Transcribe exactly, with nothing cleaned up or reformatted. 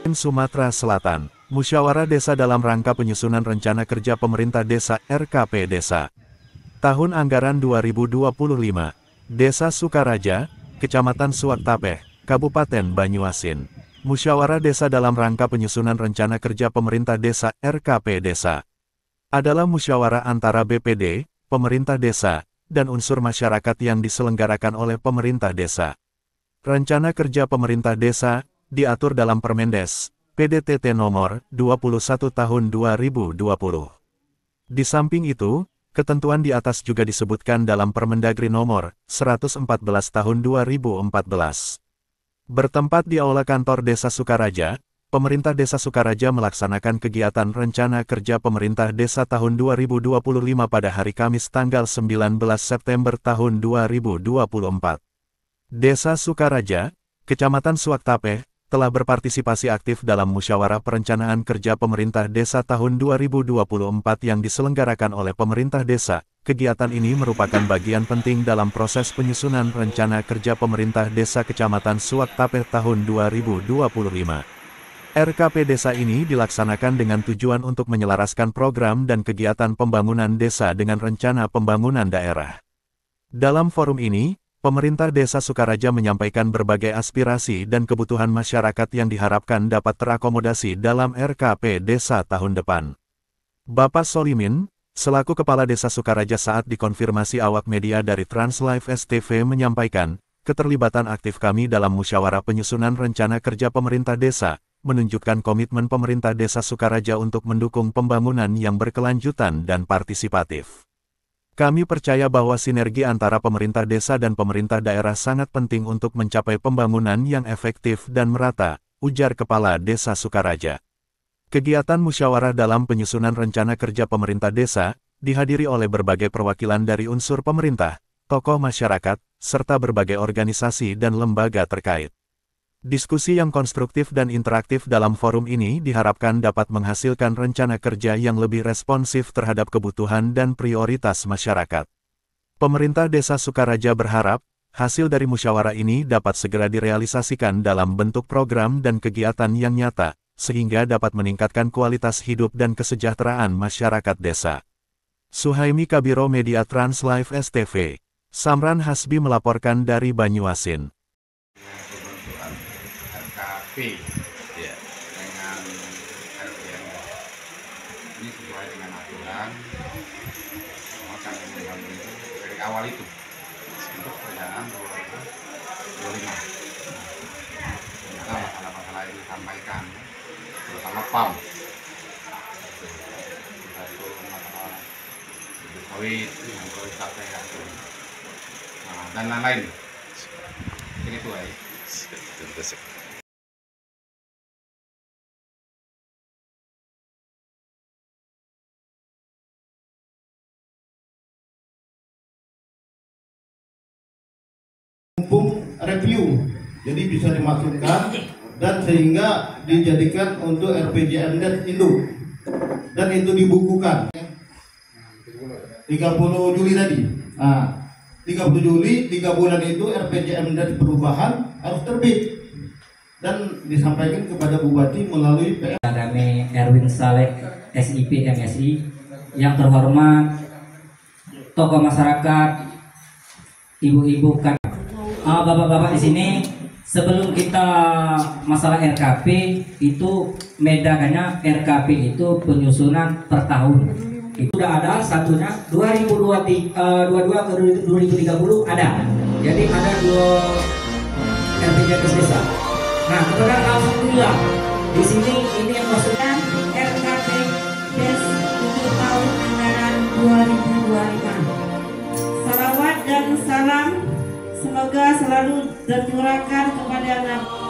Sumatera Selatan, Musyawarah Desa dalam rangka penyusunan Rencana Kerja Pemerintah Desa R K P Desa. Tahun Anggaran dua ribu dua puluh lima, Desa Sukaraja, Kecamatan Suwaktapeh, Kabupaten Banyuasin. Musyawarah Desa dalam rangka penyusunan Rencana Kerja Pemerintah Desa R K P Desa adalah musyawarah antara B P D, pemerintah desa, dan unsur masyarakat yang diselenggarakan oleh pemerintah desa. Rencana Kerja Pemerintah Desa diatur dalam Permendes, P D T T nomor dua puluh satu tahun dua ribu dua puluh. Di samping itu, ketentuan di atas juga disebutkan dalam Permendagri nomor seratus empat belas tahun dua ribu empat belas. Bertempat di Aula Kantor Desa Sukaraja, pemerintah Desa Sukaraja melaksanakan kegiatan Rencana Kerja Pemerintah Desa tahun dua ribu dua puluh lima pada hari Kamis tanggal sembilan belas September tahun dua ribu dua puluh empat. Desa Sukaraja, Kecamatan Suwaktapeh, telah berpartisipasi aktif dalam Musyawarah Perencanaan Kerja Pemerintah Desa tahun dua ribu dua puluh empat yang diselenggarakan oleh pemerintah desa. Kegiatan ini merupakan bagian penting dalam proses penyusunan Rencana Kerja Pemerintah Desa Kecamatan Suwaktapeh tahun dua ribu dua puluh lima. R K P Desa ini dilaksanakan dengan tujuan untuk menyelaraskan program dan kegiatan pembangunan desa dengan rencana pembangunan daerah. Dalam forum ini, pemerintah Desa Sukaraja menyampaikan berbagai aspirasi dan kebutuhan masyarakat yang diharapkan dapat terakomodasi dalam R K P Desa tahun depan. Bapak Solimin, selaku Kepala Desa Sukaraja saat dikonfirmasi awak media dari Translive S T V menyampaikan, keterlibatan aktif kami dalam musyawarah penyusunan rencana kerja pemerintah desa, menunjukkan komitmen pemerintah Desa Sukaraja untuk mendukung pembangunan yang berkelanjutan dan partisipatif. Kami percaya bahwa sinergi antara pemerintah desa dan pemerintah daerah sangat penting untuk mencapai pembangunan yang efektif dan merata, ujar Kepala Desa Sukaraja. Kegiatan musyawarah dalam penyusunan rencana kerja pemerintah desa, dihadiri oleh berbagai perwakilan dari unsur pemerintah, tokoh masyarakat, serta berbagai organisasi dan lembaga terkait. Diskusi yang konstruktif dan interaktif dalam forum ini diharapkan dapat menghasilkan rencana kerja yang lebih responsif terhadap kebutuhan dan prioritas masyarakat. Pemerintah Desa Sukaraja berharap, hasil dari musyawarah ini dapat segera direalisasikan dalam bentuk program dan kegiatan yang nyata, sehingga dapat meningkatkan kualitas hidup dan kesejahteraan masyarakat desa. Suhaimi Kabiro, Media Translive S T V. Samran Hasbi melaporkan dari Banyuasin. P ya. Dengan R P M ini sesuai dengan aturan akan membangun itu dari awal itu untuk perencanaan dua ribu dua puluh lima. Ternyata masalah-masalah yang disampaikan terutama P A M itu masalah sawit yang perlu dicapai nah, dan lain-lain ini tuh ya. Review, jadi bisa dimasukkan dan sehingga dijadikan untuk R P J M D induk dan itu dibukukan tiga puluh Juli tadi. Nah, tiga puluh Juli, tiga bulan itu R P J M D perubahan harus terbit dan disampaikan kepada Bupati melalui P M. Kami Erwin Saleh S I P M S I, yang terhormat tokoh masyarakat, ibu-ibu kan. Uh, bapak-bapak di sini, sebelum kita masalah R K P itu bedakannya R K P itu penyusunan per tahun. Itu sudah ada satunya dua ribu dua puluh dua ke dua ribu tiga puluh ada. Jadi ada dua R P J M desa. Nah, kemudian alhamdulillah di sini ini yang maksudnya R K P Desa untuk tahun anggaran dua ribu dua puluh lima. Salawat dan salam semoga selalu tercurahkan kepada Nabi